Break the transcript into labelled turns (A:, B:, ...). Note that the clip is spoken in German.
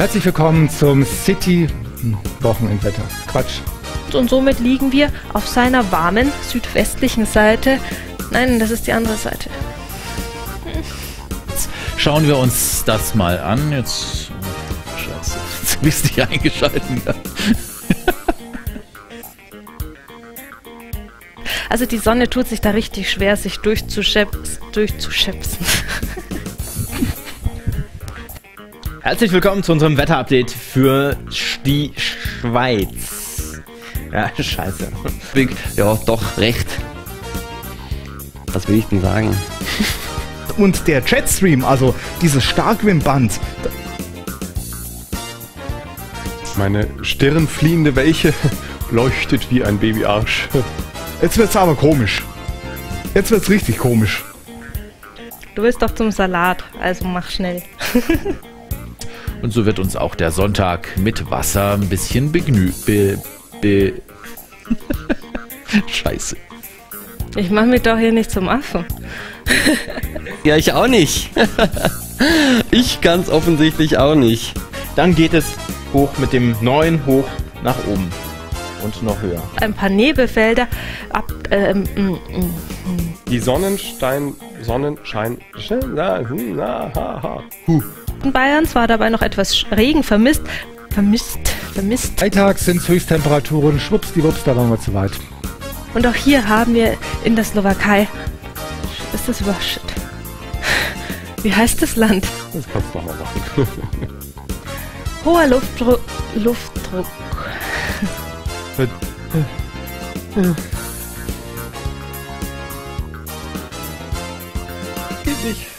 A: Herzlich willkommen zum City-Wochenendwetter. Quatsch.
B: Und somit liegen wir auf seiner warmen südwestlichen Seite. Nein, das ist die andere Seite.
C: Jetzt schauen wir uns das mal an. Jetzt... Scheiße, jetzt habe ich es nicht eingeschalten.
B: Also die Sonne tut sich da richtig schwer, sich durchzuschäpsen.
D: Herzlich willkommen zu unserem Wetterupdate für die Schweiz. Ja, scheiße. Ja, doch, recht. Was will ich denn sagen?
A: Und der Jetstream, also dieses Starkwind-Band.
E: Meine stirnfliehende Welche leuchtet wie ein Babyarsch.
A: Jetzt wird's aber komisch. Jetzt wird's richtig komisch.
B: Du willst doch zum Salat, also mach schnell.
C: Und so wird uns auch der Sonntag mit Wasser ein bisschen Scheiße.
B: Ich mach mich doch hier nicht zum Affen.
D: Ja, ich auch nicht. Ich ganz offensichtlich auch nicht. Dann geht es hoch mit dem neuen Hoch nach oben. Und noch höher.
B: Ein paar Nebelfelder ab.
E: Die Sonnenschein.
B: In Bayerns war dabei noch etwas Regen vermisst.
A: Freitags sind Höchsttemperaturen, schwuppsdiwupps, da waren wir zu weit.
B: Und auch hier haben wir in der Slowakei. Ist das überhaupt shit? Wie heißt das Land?
E: Das kannst du doch mal machen.
B: Hoher Luftdruck.
E: Geht nicht.